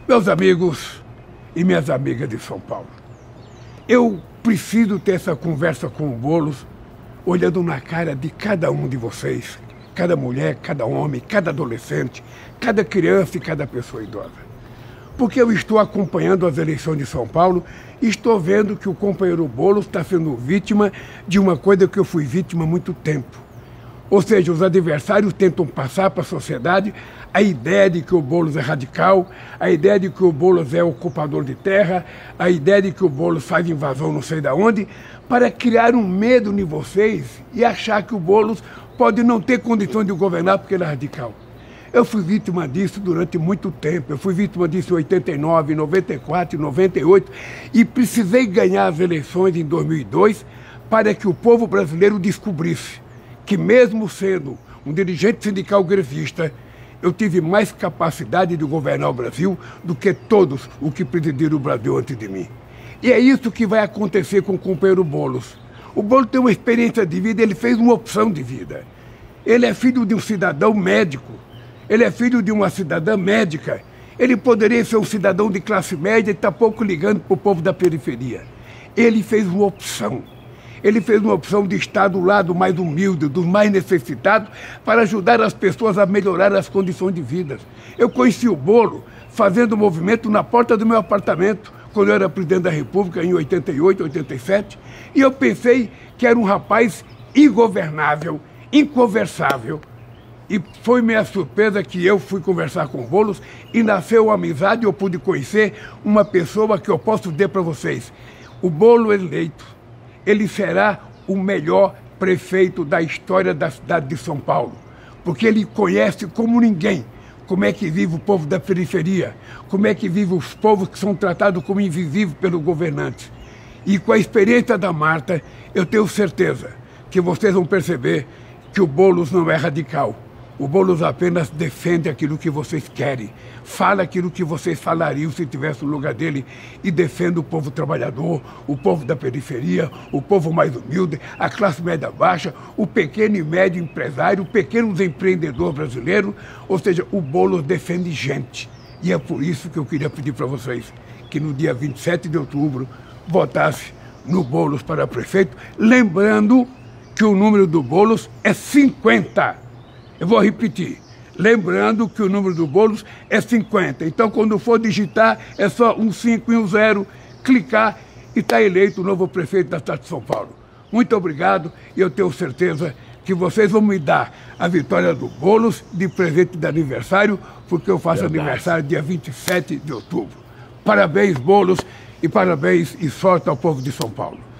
Meus amigos e minhas amigas de São Paulo, eu preciso ter essa conversa com o Boulos, olhando na cara de cada um de vocês, cada mulher, cada homem, cada adolescente, cada criança e cada pessoa idosa. Porque eu estou acompanhando as eleições de São Paulo e estou vendo que o companheiro Boulos está sendo vítima de uma coisa que eu fui vítima há muito tempo. Ou seja, os adversários tentam passar para a sociedade a ideia de que o Boulos é radical, a ideia de que o Boulos é ocupador de terra, a ideia de que o Boulos faz invasão não sei de onde, para criar um medo em vocês e achar que o Boulos pode não ter condições de governar porque ele é radical. Eu fui vítima disso durante muito tempo. Eu fui vítima disso em 89, 94, 98 e precisei ganhar as eleições em 2002 para que o povo brasileiro descobrisse que mesmo sendo um dirigente sindical grevista, eu tive mais capacidade de governar o Brasil do que todos os que presidiram o Brasil antes de mim. E é isso que vai acontecer com o companheiro Boulos. O Boulos tem uma experiência de vida, ele fez uma opção de vida. Ele é filho de um cidadão médico, ele é filho de uma cidadã médica. Ele poderia ser um cidadão de classe média e está pouco ligando para o povo da periferia. Ele fez uma opção. Ele fez uma opção de estar do lado mais humilde, dos mais necessitados, para ajudar as pessoas a melhorar as condições de vida. Eu conheci o Boulos fazendo movimento na porta do meu apartamento, quando eu era presidente da República, em 88, 87, e eu pensei que era um rapaz ingovernável, inconversável. E foi minha surpresa que eu fui conversar com o Boulos e nasceu uma amizade e eu pude conhecer uma pessoa que eu posso dizer para vocês. O Boulos eleito, ele será o melhor prefeito da história da cidade de São Paulo, porque ele conhece como ninguém como é que vive o povo da periferia, como é que vive os povos que são tratados como invisíveis pelos governantes. E com a experiência da Marta, eu tenho certeza que vocês vão perceber que o Boulos não é radical. O Boulos apenas defende aquilo que vocês querem, fala aquilo que vocês falariam se tivesse no lugar dele e defende o povo trabalhador, o povo da periferia, o povo mais humilde, a classe média baixa, o pequeno e médio empresário, o pequeno empreendedor brasileiro, ou seja, o Boulos defende gente. E é por isso que eu queria pedir para vocês que no dia 27 de outubro votasse no Boulos para prefeito, lembrando que o número do Boulos é 50. Eu vou repetir, lembrando que o número do Boulos é 50. Então, quando for digitar, é só um 5 e um 0, clicar e está eleito o novo prefeito da cidade de São Paulo. Muito obrigado e eu tenho certeza que vocês vão me dar a vitória do Boulos de presente de aniversário, porque eu faço aniversário dia 27 de outubro. Parabéns, Boulos, e parabéns e sorte ao povo de São Paulo.